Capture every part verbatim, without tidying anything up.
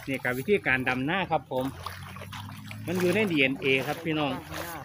นี่กับวิธีการดำหน้าครับผมมันอยู่ใน ดี เอ็น เอ ครับพี่น้อง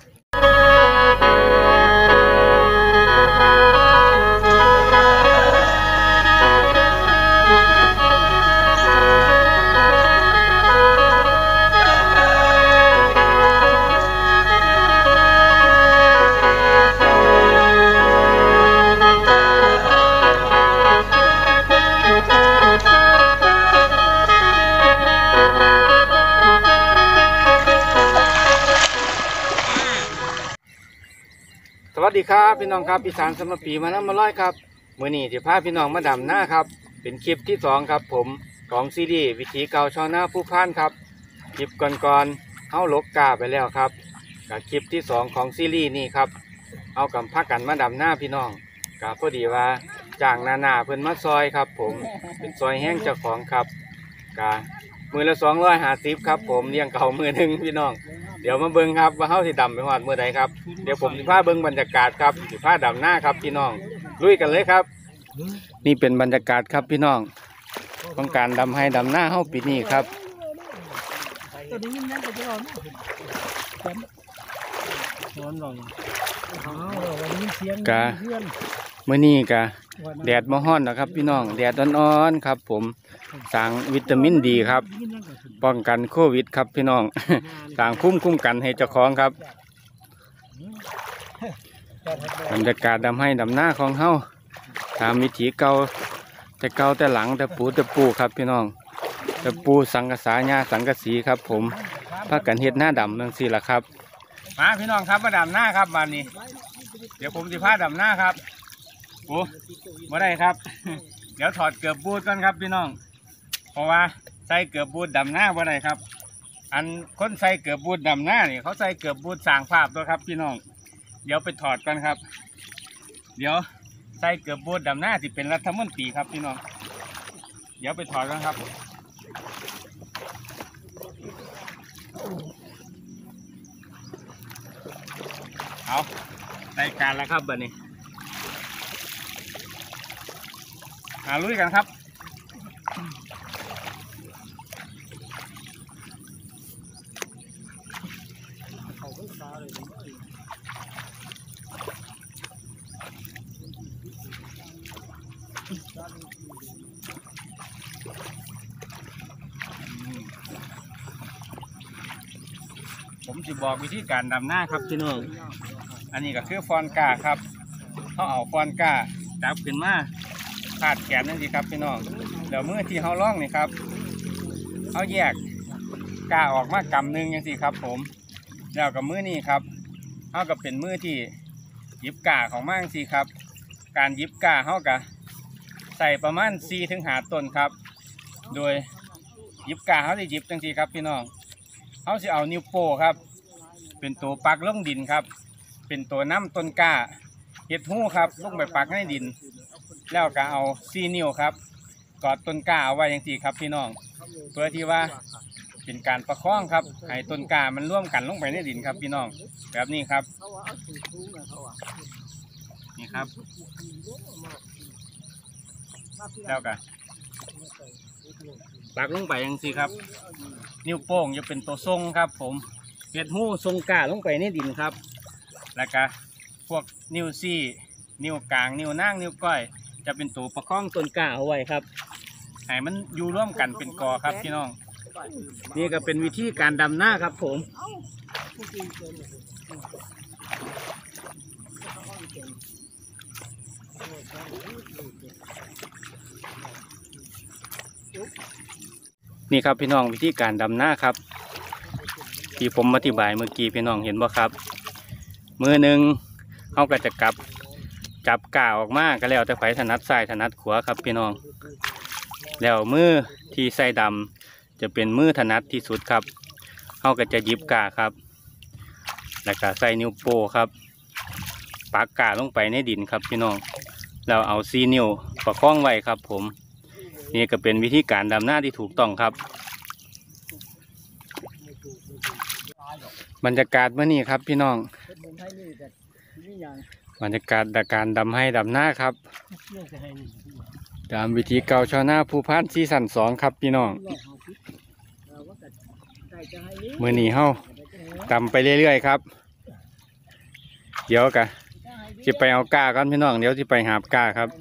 สวัสดีครับพี่น้องครับอีสานสมปีมาน้ำมาร้อยครับมื่อนี้ที่พาพี่น้องมาดำหน้าครับเป็นคลิปที่สองครับผมของซีรีส์วิถีเก่าชาวนาผู้พันครับคลิปก่อนๆเฮาลกกาไปแล้วครับกับคลิปที่สองของซีรีส์นี่ครับเอากำพักกันมาดำหน้าพี่น้องกับพอดีว่าจ้างนานาเพิ่นมาซอยครับผมเป็นซอยแห้งเจ้าของครับกะมือละสองร้อยห้าสิบครับผมเลี้ยงเก่ามือหนึ่งพี่น้องเดี๋ยวมาเบิ้งครับว่าเฮาสิดำไปหอดเมื่อใดครับเดี๋ยวผมสิพาเบิ้งบรรยากาศครับสิพาดำหน้าครับพี่น้องลุยกันเลยครับนี่เป็นบรรยากาศครับพี่น้องของการดำให้ดำหน้าเฮาปีนี้ครับกะเมื่อนี้กะแดดมาฮ้อนนะครับพี่น้องแดดอ่อนๆครับผมสร้างวิตามินดีครับป้องกันโควิดครับพี่น้องสร้างคุ้มคุ้มกันให้เจ้าของครับบรรยากาศดำให้ดำหน้าของเฮาตามวิถีเก่าแต่เก่าแต่หลังแต่ปูแต่ปูครับพี่น้องแต่ปูสังกะสาญาสังกะสีครับผมพากันเฮ็ดหน้าดำนั่นสิล่ะครับมาพี่น้องครับมาดำหน้าครับวันนี้เดี๋ยวผมจะพาดำหน้าครับโอ้มาได้ครับเดี๋ยวถอดเกือบบูทก่อนครับพี่น้องเพราะว่าใส่เกือบบูทดำหน้ามาได้ครับอันคนใส่เกือบบูทดำหน้าเนี่ยเขาใส่เกือบบูทสร้างภาพด้วยครับพี่น้องเดี๋ยวไปถอดกันครับเดี๋ยวใส่เกือบบูทดำหน้าที่เป็นรัฐมนตรีครับพี่น้องเดี๋ยวไปถอดกันครับเอารายการแล้วครับบัดนี้มาลุยกันครับผมจะบอกวิธีการดำหน้าครับพี่น้องอันนี้ก็คือฟอนก้าครับเขาเอาฟอนก้าจับขึ้นมาพาดแขนนั่นสิครับพี่น้องเดี๋ยวมือที่เขาล่องนี่ครับเขาแยกก้าออกมากำหนึ่งยังสิครับผมแล้วกับมือนี่ครับเขาก็เป็นมือที่หยิบก้าของมากสิครับการหยิบก้าเขาก็ใส่ประมาณสี่ถึงห้าต้นครับโดยหยิบก้าเขาจะหยิบจังสิครับพี่น้องเขาจะเอานิ้วโป้ครับเป็นตัวปักลงดินครับเป็นตัวน้ำต้นกล้าเห็ดหู้ครับลงไปปักในดินแล้วก็เอาซีนิ้วครับกอดต้นกล้าเอาไว้อย่างที่ครับพี่น้องเพื่อที่ว่าเป็นการประคองครับให้ต้นกล้ามันร่วมกันลงไปในดินครับพี่น้องแบบนี้ครับนี่ครับแล้วก็ปักลงไปอย่างที่ครับนิ้วโป้งจะเป็นตัวทรงครับผมเห็ดหู้ทรงกล้าลงไปในดินครับแล้วก็พวกนิ้วซี่นิ้วกลางนิ้วนางนิ้วก้อยจะเป็นตัวประคองต้นกล้าเอาไว้ครับให้มันอยู่ร่วมกันเป็นกอครับพี่น้องนี่ก็เป็นวิธีการดำหน้าครับผมนี่ครับพี่น้องวิธีการดำหน้าครับที่ผมอธิบายเมื่อกี้พี่น้องเห็นบ่ครับมือหนึ่งเขาก็จะกลับจับก่าออกมาก็แล้วแต่ไผถนัดซ้ายถนัดขวาครับพี่น้องแล้วมือที่ใส่ดำจะเป็นมือถนัดที่สุดครับเขาก็จะหยิบก่าครับแล้วก็ใส่นิ้วโป้ครับปักก่าลงไปในดินครับพี่น้องแล้วเอาซีนิ้วประคองไว้ครับผมนี่ก็เป็นวิธีการดำหน้าที่ถูกต้องครับบรรยากาศเมื่อนี้ครับพี่น้องบรรยากาศการดำให้ดำหน้าครับตามวิธีเก่าชาวนาผู้พันซีซั่นสองครับพี่น้องมือหนีเฮาตำไปเรื่อยๆครับเดี๋ยวกะจะไปเอาก้ากันพี่น้องเดี๋ยวจะไปหาบก้าครับ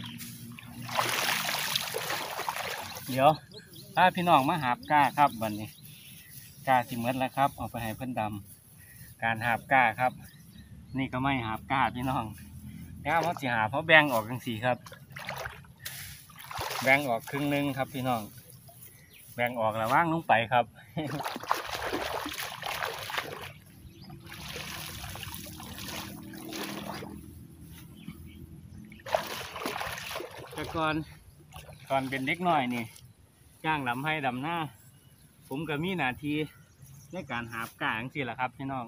เดี๋ยวถ้าพี่น้องมาหาบก้าครับวันนี้ก้าสิเมดแล้วครับเอาไปให้เพื่อนดำการหาบก้าครับนี่ก็ไม่หาบก้าพี่น้องก้าเพราะสิหาเพราะแบ่งออกทั้งสี่ครับแบ่งออกครึ่งนึงครับพี่น้องแบ่งออกแล้วว่างลงไปครับแต่ก่อนก่อนเป็นเด็กน้อยนี่จ้างลำให้ดำหน้าผมก็มีหน้าที่ในการหาบก้าอย่างที่แหละครับพี่น้อง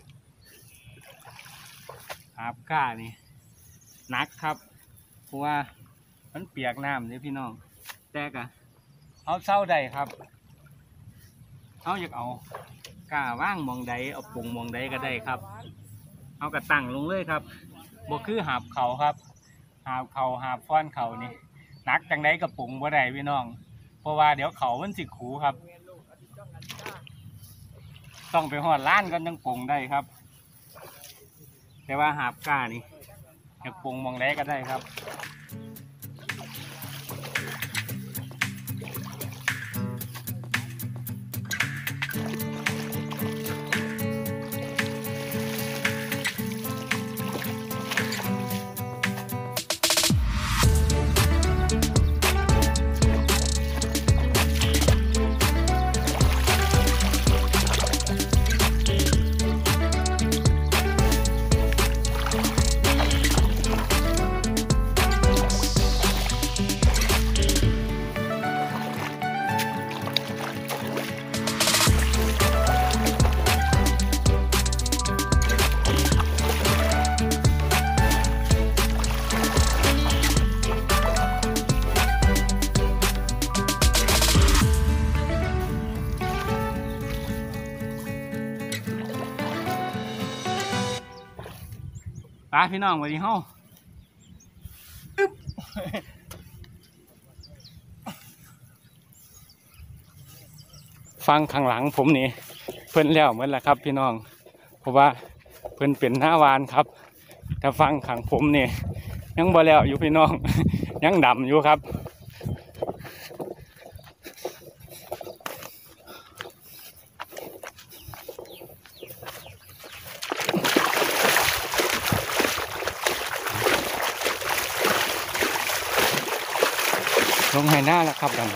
หาบก้านี่หนักครับเพราะว่ามันเปียกน้ำเนี่ยพี่น้องแต่กะเอาเศร้าใดครับเอาอยากเอาก้าว่างมองใดเอาปุ่งมองใดก็ได้ครับเอากระตั้งลงเลยครับบ่คือหาบเขาครับหาบเขาหาบฟ้อนเขานี่หนักจังไดกระปุ่งบ่ได้พี่น้องเพราะว่าเดี๋ยวเขามันสิขูครับต้องไปหอดล้านกันยังปุ่งได้ครับแต่ว่าหาบก้านี่อยากปุ่งมองใดก็ได้ครับปลาพี่น้องวันนี้เฮาฟังข้างหลังผมนี่เพิ่นแล้วเหมือนละครับพี่น้องเพราะว่าเพิ่นเป็นหน้าวานครับแต่ฟังข้างผมนี่ยังบ่แล้วอยู่พี่น้องยังดำอยู่ครับลงให้หน้าแล้วครับดัง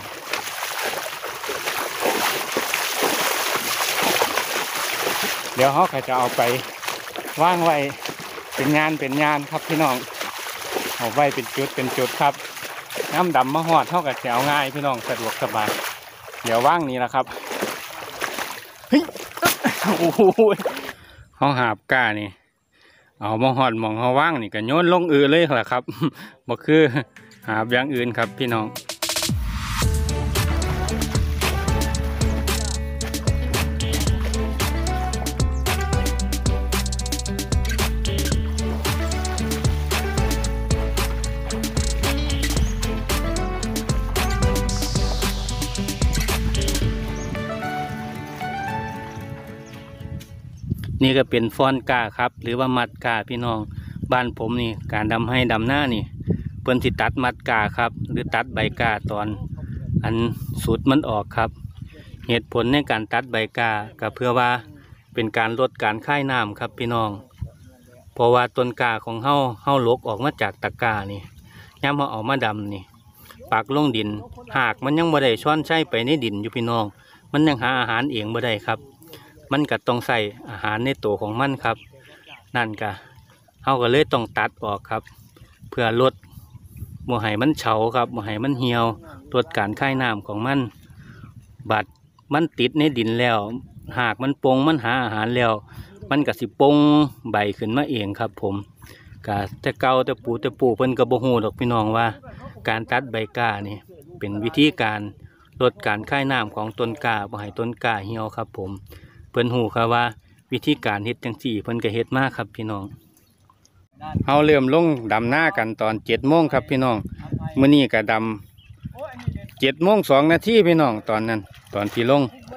เดี๋ยวเขาก็จะเอาไปว่างไว้เป็นงานเป็นงานครับพี่น้องเอาไว้เป็นจุดเป็นจุดครับน้ำดำมะฮอดเท่ากับจะเอาง่ายพี่น้องสะดวกสบายเดี๋ยวว่างนี้แหละครับเฮ้ยโอ้โหเขาหาบก้านี่เอามะฮอดมองเขาว่างนี่ก็โยนลงอือเลยแหละครับบ่คือหาบอย่างอื่นครับพี่น้องนี่ก็เป็นฟ้อนก้าครับหรือว่ามัดก้าพี่น้องบ้านผมนี่การดำให้ดำหน้านี่เพิ่นสิตัดมัดก้าครับหรือตัดใบก้าตอนอันสุดมันออกครับเหตุผลในการตัดใบก้าก็เพื่อว่าเป็นการลดการค่ายน้ำครับพี่น้องเพราะว่าต้นก้าของเฮาเฮาลกออกมาจากตะกร้านี่ย่ำเฮาเอามาดำนี่ปักลงดินหากมันยังบ่ได้ช้อนใช้ไปในดินอยู่พี่น้องมันยังหาอาหารเองบ่ได้ครับมันก็ต้องใส่อาหารในตัวของมันครับนั่นก็เฮาก็เลยต้องตัดออกครับเพื่อลดบ่ให้มันเฉาครับบ่ให้มันเหี่ยวลดการค่ายน้ำของมันบัดมันติดในดินแล้วหากมันปงมันหาอาหารแล้วมันก็สิปงใบขึ้นมาเองครับผมก็แต่เก่าแต่ปูแต่ปูเพิ่นก็บ่ฮู้ดอกพี่น้องว่าการตัดใบก้านี่เป็นวิธีการลดการค่ายน้ำของต้นก้าบ่ให้ต้นก้าเหี่ยวครับผมเพิ่นฮู้ครับว่าวิธีการเฮ็ดจังซี่เพิ่นก็เฮ็ดมาครับพี่น้องเฮาเริ่มลงดำหน้ากันตอนเจ็ดโมงครับพี่น้องมื้อนี้ก็ดำเจ็ดโมงสองนาทีพี่น้องตอนนั้นตอนที่ลง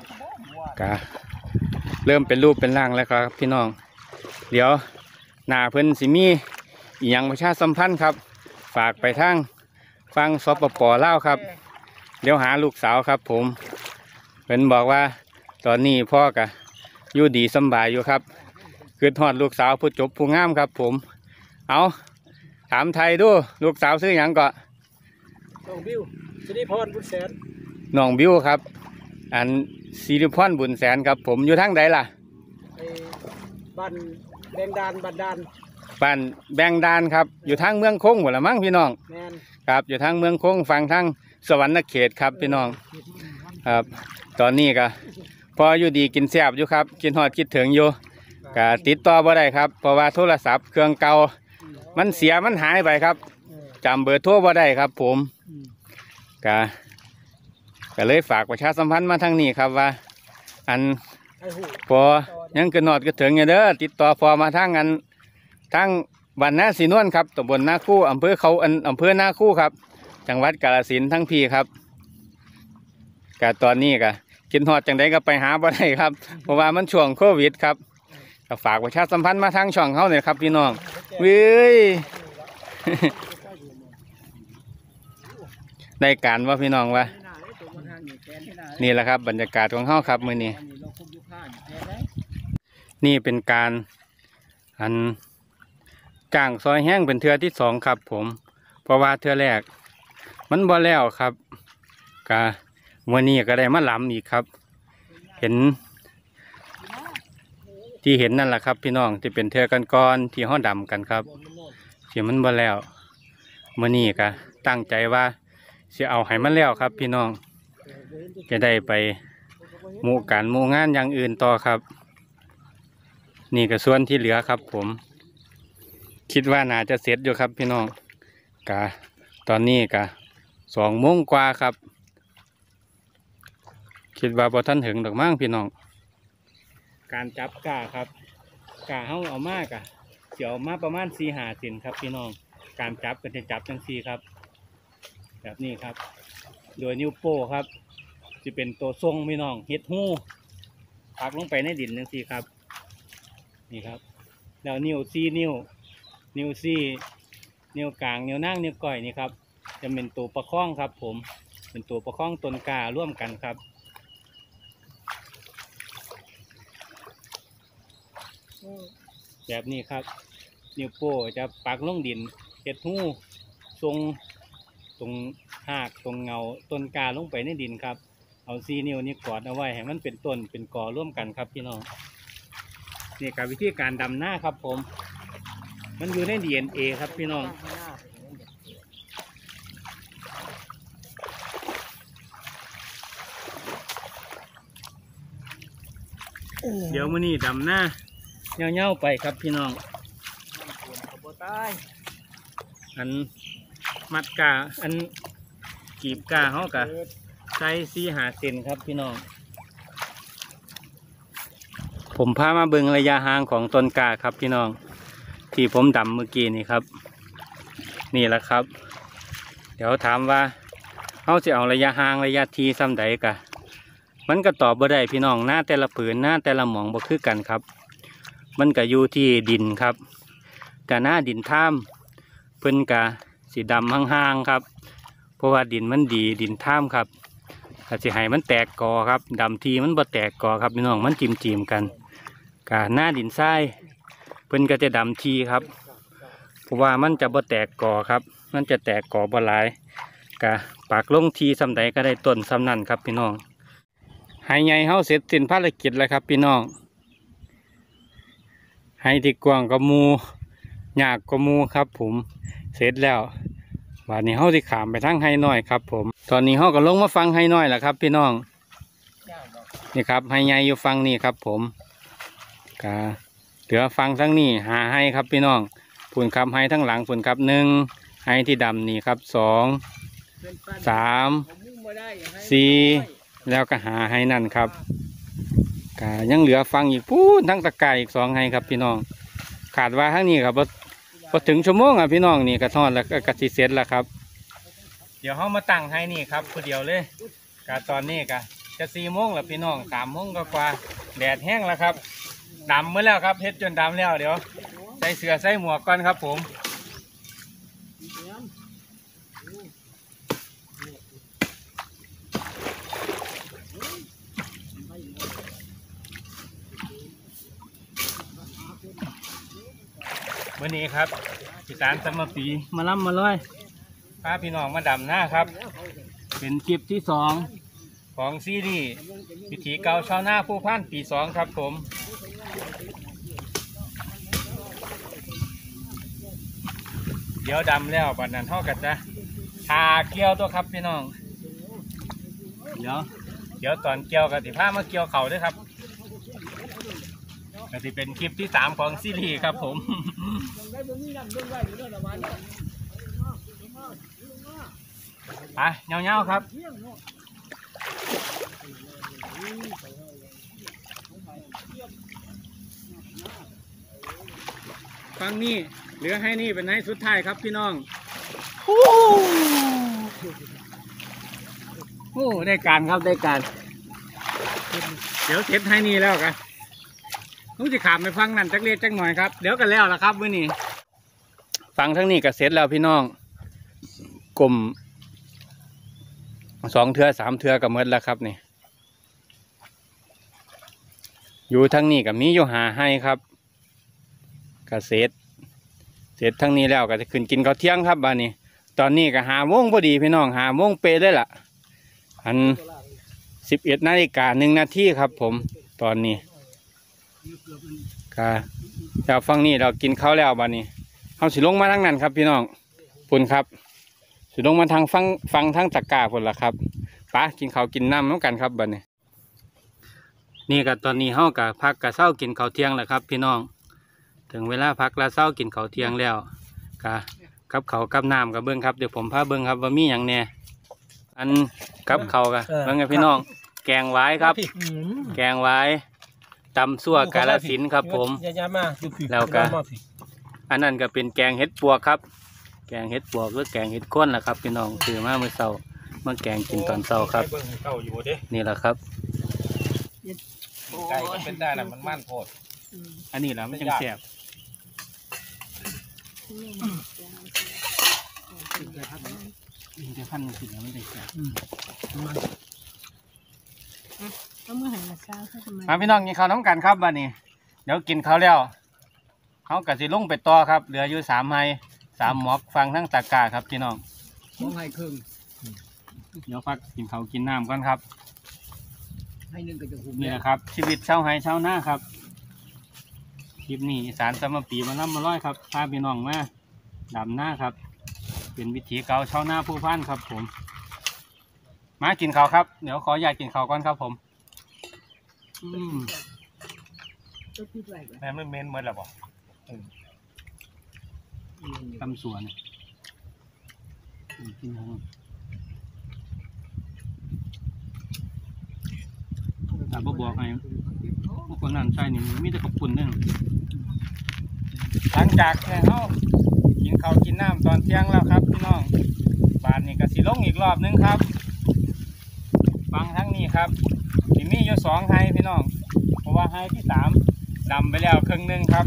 กะเริ่มเป็นรูปเป็นร่างแล้วครับพี่น้องเดี๋ยวหน้าเพิ่นสิมีอีหยังประชาสัมพันธ์ครับฝากไปทางฟังสปป.ลาวครับเดี๋ยวหาลูกสาวครับผมเพิ่นบอกว่าตอนนี้พ่อกะอยู่ดีสบายอยู่ครับคือทอดลูกสาวผู้จบผู้งามครับผมเอาถามไทยดูลูกสาวซื้อหยังก่อนน้องบิวสิริพรบุญแสนน้องบิวครับอันสิริพรบุญแสนครับผมอยู่ทางใดล่ะไอ้บ้านแบงดานบ้านดานบ้านแบงดานครับอยู่ทางเมืองคงหมดละมั้งพี่น้องครับอยู่ทางเมืองคงฟังทางสวรรค์เขตครับพี่น้องครับตอนนี้ก็พออยู่ดีกินแซ่บอยู่ครับกินฮอดคิดถึงอยู่ก็ติดต่อบ่ได้ครับเพราะว่าโทรศัพท์เครื่องเก่ามันเสียมันหายไปครับจำเบอร์โทรบ่ได้ครับผมก็ก็เลยฝากประชาสัมพันธ์มาทางนี้ครับว่าอันพอยังกินฮอดคิดถึงอยู่เด้อติดต่อพอมาทางอันทางบ้านนาสีนวลครับตำบลนาคู่อำเภอเขาอันอำเภอนาคู่ครับจังหวัดกาฬสินธุ์ทั้งพี่ครับก็ตอนนี้ก็กินฮอดจังไดก็ไปหาบ่ได้ครับเพราะว่ามันช่วงโควิดครับก็ฝากประชาสัมพันธ์มาทางช่องเขาเนี่ยครับพี่น้องเว้ย ได้การว่าพี่น้องว่านี่แหละครับบรรยากาศของเขาครับมื้อนี้นี่เป็นการอันจ้างซอยแห้งเป็นเทือที่สองครับผมเพราะว่าเทือแรกมันบ่แล้วครับกะมื้อนี้ก็ได้มาล้ำอีกครับเห็นที่เห็นนั่นแหละครับพี่น้องที่เป็นเทือกันก้อนที่ห้อดำกันครับที่มันบ่แล้วมื้อนี้ก็ตั้งใจว่าสิเอาให้มันแล้วครับพี่น้องจะได้ไปหมู่การหมู่งานอย่างอื่นต่อครับนี่ก็ส่วนที่เหลือครับผมคิดว่าน่าจะเสร็จอยู่ครับพี่น้องกะตอนนี้กะสองโมงกว่าครับคิดว่าพอท่านถึงดอกมั้งพี่น้องการจับกาครับกาเฮาเอามากะเดี๋ยวมาประมาณสี่หาสินครับพี่น้องการจับก็จะจับจังสี่ครับแบบนี้ครับโดยนิ้วโป้ครับจะเป็นตัวทรงพี่น้องเฮ็ดหู้ปักลงไปในดินจังสี่ครับนี่ครับแล้วนิ้วสี่นิ้วนิ้วซี่นิ้วกลางนิ้วนั่งนิ้วก้อยนี่ครับจะเป็นตัวประคองครับผมเป็นตัวประคองต้นการ่วมกันครับแบบนี้ครับนิ้วโป้จะปักลงดินเฮ็ดหู้ทรงตรงหากตรงเงาต้นกาลงไปในดินครับเอาซีนิ้วนี้กอดเอาไว้ให้มันเป็นต้นเป็นกอร่วมกันครับพี่น้องนี่ครับวิธีการดำหน้าครับผมมันอยู่ใน ดี เอ็น เอ ครับพี่น้องเดี๋ยวมื้อนี้ดำหน้าเงาๆไปครับพี่น้องอันมัดกาอันกีบกาเขากะใช้ซีหาเซนครับพี่น้องผมพามาเบิ่งระยะห่างของต้นกาครับพี่น้องที่ผมดำเมื่อกี้นี่ครับนี่แหละครับเดี๋ยวถามว่าเขาจะเอาระยะห่างระยะทีซ้ำใดกะมันก็ตอบบ่ได้พี่น้องหน้าแต่ละผืนหน้าแต่ละหมองบ่คือกันครับมันก็อยู่ที่ดินครับกะหน้าดินท่ามเพิ่นกะสีดำห่างๆครับเพราะว่าดินมันดีดินท่ามครับถ้าสิให้มันแตกกอครับดำทีมันบ่แตกกอครับพี่น้องมันจิ้มจิ้มกันกะหน้าดินทรายเพิ่นก็จะดำทีครับเพราะว่ามันจะบ่แตกกอครับมันจะแตกกอบ่หลายกะปากลงทีซ้ำใดก็ได้ต้นซ้ำนั่นครับพี่น้องให้ใหญ่เฮาเสร็จสิ้นภารกิจแล้วครับพี่น้องให้ที่กว้างก็มูยากก็มูครับผมเสร็จแล้ววันนี้เฮาที่ขามไปทางไฮน้อยครับผมตอนนี้เฮาก็ลงมาฟังไฮน้อยแล้วครับพี่น้องนี่ครับไฮใหญ่อยู่ฟังนี่ครับผมกะเหลือฟังทั้งนี้หาไฮครับพี่น้องฝุ่นครับไฮทั้งหลังฝุ่นครับหนึ่งไฮที่ดำนี่ครับสองสามสี่แล้วก็หาไฮนั่นครับกะยังเหลือฟังอีกพูนทั้งตะไคร้อีกสองไฮครับพี่น้องขาดว่าทั้งนี้ครับพอถึงชั่วโมงอ่ะพี่น้องนี่กระทอดแล้วก็กระสีเสร็จแล้วครับเดี๋ยวเขามาตั้งให้นี่ครับคนเดียวเลยกะตอนนี้กะจะสี่โมงแล้วพี่น้องสามโมงก็กว่าแดดแห้งแล้วครับดำเมื่อแล้วครับเฮ็ดจนดำแล้วเดี๋ยวใส่เสื้อใส่หมวกก่อนครับผมวันนี้ครับอีสานสมปีมาล่ำมาล้อยพาพี่น้องมาดำหน้าครับเป็นคลิปที่สองของซีรีส์วิถีเก่าชาวนาผู้พันปีสองครับผมเดี๋ยวดำแล้วบัดนั้นเท่ากันจะทาเกี่ยวตัวครับพี่น้องเดี๋ยวเดี๋ยวตอนเกี่ยวกับสิผ้ามาเกี่ยวเข่าด้วยครับก็จะเป็นคลิปที่สามของซีรีส์ครับผมไปเงาๆครับฟังนี่เหลือให้นี่เป็นให้สุดท้ายครับพี่น้องโอ้โหได้การครับได้การเดี๋ยวเสร็จให้นี่แล้วกันนุ้งจะขามไปฟังนั่นจักเรียกจักหน่อยครับเดี๋ยวกันแล้วละครับมื้อนี้ฟังทั้งนี้ก็เสร็จแล้วพี่น้องกลมสองเทือสามเทือกับเมดแล้วครับนี่อยู่ทั้งนี้กับมีอยู่หาให้ครับกเสร็จเสร็จทั้งนี้แล้วก็จะขึ้นกินข้าวเที่ยงครับบ้านนี้ตอนนี้ก็หาโมงพอดีพี่น้องหาโมงเปย์ได้ละอันสิบเอ็ดนาฬิกาหนึ่งนาทีครับผมตอนนี้ก็จากฟังนี่เรากินข้าวแล้วบ้านนี้เอาสิลงมาทางนั้นครับพี่น้องปุ่นครับสิลงมาทางฟังฟังทางตะกร้าพุ่นละครับป้ากินข้าวกินน้ำน้ำกันครับบ้านนี้นี่ก็ตอนนี้เฮากับพักกับเช้ากินข้าวเที่ยงแล้วครับพี่น้องถึงเวลาพักแล้วเช้ากินข้าวเที่ยงแล้วกะกับเขากับน้ำกับเบิ้งครับเดี๋ยวผมพาเบิ้งครับว่ามีอย่างแน่อันกับเขากะเบิ้งไงพี่น้องแกงไว้ครับแกงไว้ตำซั่วกาฬสินธุ์ครับผมแล้วก็อันนั้นก็เป็นแกงเห็ดปวกครับแกงเห็ดปวกหรือแกงเห็ดข้นล่ะครับพี่น้องถือมาเมื่อเช้าเมื่อแกงกินตอนเช้าครับนี่แหละครับไก่ก็เป็นได้แหละมันมั่นโพดอันนี้แหละมันจังแซ่บมันจะพันสิ่งแล้วมันจะแซ่บมาพี่น้องกินข้าวน้ำกันครับวันนี้เดี๋ยวกินข้าวแล้วเขากะสิลงไปต่อครับเหลืออยู่สามไม้สามหมอกฟังทั้งตะกร้าครับพี่น้องมองให้ครึ่งเดี๋ยวพักกินข้าวกินน้ำก่อนครับนี่แหละครับชีวิตชาวไร่ชาวนาครับคลิปนี้อีสานสมปีมาล่ำมาร้อยครับพาพี่น้องมาดำหน้าครับเป็นวิถีเก่าชาวนาผู้พันครับผมมากินข้าวครับเดี๋ยวขออยากกินข้าวก่อนครับผมแม่ไม่เม้นเหมือนหรอบอกตำสวนกินข้าวแต่บ่บอกไงพวกคนนั้นใช่นี่มีแต่ขอบคุณเนี่ยหลังจากแข่งเขากินข้าวกินน้ำตอนเที่ยงแล้วครับพี่น้องบาทนี่ก็สิลงอีกรอบนึงครับฟังทั้งนี้ครับที่มีอยู่สองไฮพี่น้องเพราะว่าไฮที่สามดำไปแล้วครึ่งนึงครับ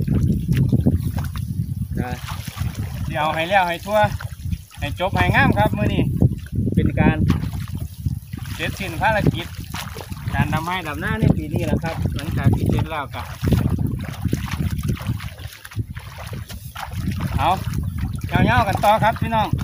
เดี๋ยวให้แล้วให้ทั่วให้จบให้งามครับมื้อนี้เป็นการเสร็จสิ้นภารกิจการดำไม้ดำหน้าในปีนี้แหละครับหลังจากที่เสร็จแล้วก็เอาเงาๆกันต่อครับพี่น้อง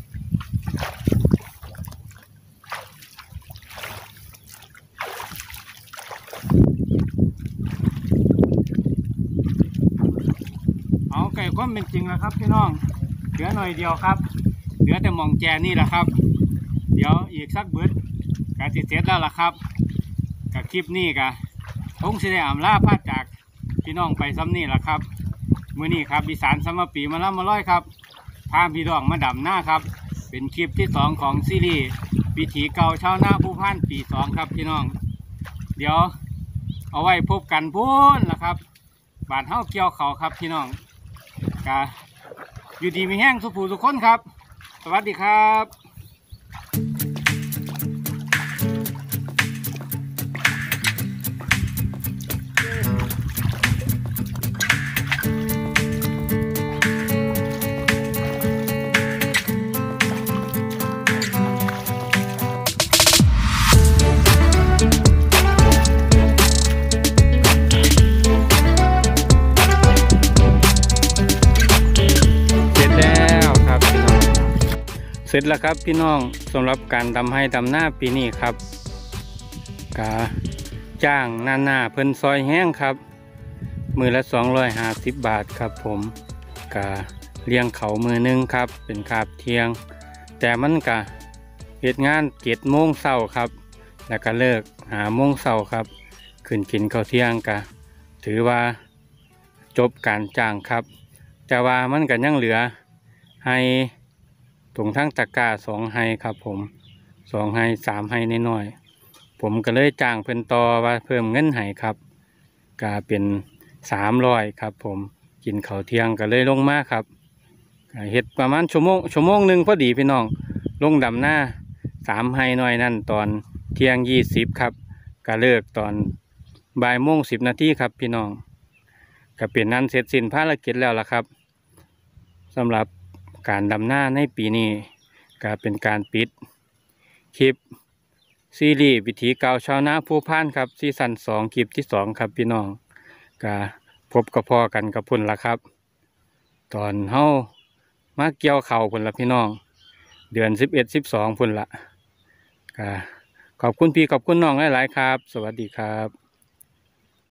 เอาไก่ก้มเป็นจริงแล้วครับพี่น้องเหลือหน่อยเดียวครับเหลือแต่มองแจนี่แหละครับเดี๋ยวอีกสักเบิดการเสร็จแล้วล่ะครับกับคลิปนี้กะคงสิได้อำลาพาจากพี่น้องไปซ้ำนี่แหละครับมื้อนี้ครับอีสานสมปีมาล่ำมาร้อยครับพาพี่น้องมาดำหน้าครับเป็นคลิปที่สองของซีรีส์วิถีเก่าชาวนาผู้พันปีสองครับพี่น้องเดี๋ยวเอาไว้พบกันพูนล่ะครับบาดเฮาเกี่ยวเขาครับพี่น้องกะอยู่ดีมีแห้งสุขผู้ทุกคนครับสวัสดีครับเสร็จแล้วครับพี่น้องสำหรับการดำให้ดำหน้าปีนี้ครับกาจ้างหน้าหน้าเพิ่นซอยแห้งครับมือละสองร้อยห้าสิบบาทครับผมกาเลี้ยงเขามือนึงครับเป็นคาบเที่ยงแต่มันกะเหตุงานเจ็ดโมงเช้าครับแล้วก็เลิกหาโมงเช้าครับขึ้นกินข้าวเที่ยงกะถือว่าจบการจ้างครับแต่ว่ามันก็ยังเหลือให้ตรงทั้งตะกร้าสองไฮครับผมสองไฮสามไฮน้อยๆผมก็เลยจ้างเพิ่นต่อว่าเพิ่มเงินให้ครับก็เป็นสามร้อยครับผมกินข้าวเที่ยงก็เลยลงมาครับเฮ็ดประมาณชั่วโมงชั่วโมงหนึ่งพอดีพี่น้องลงดำหน้าสามไฮน้อยนั่นตอนเที่ยงยี่สิบครับก็เลิกตอนบ่ายโมงสิบนาทีครับพี่น้องก็เป็นนั้นเสร็จสิ้นภารกิจแล้วล่ะครับสำหรับการดำหน้าในปีนี้ก็เป็นการปิดคลิปซีรีส์วิถีเก่าชาวนาผู้พ่านครับซีซั่นสองคลิปที่สองครับพี่น้องก็พบกับพ่อกันกับพุ่นละครับตอนเฮามาเกี่ยวเข่าพุ่นละพี่น้องเดือนสิบเอ็ดสิบสองพุ่นละก็ขอบคุณพี่ขอบคุณน้องหลายๆครับสวัสดีครับ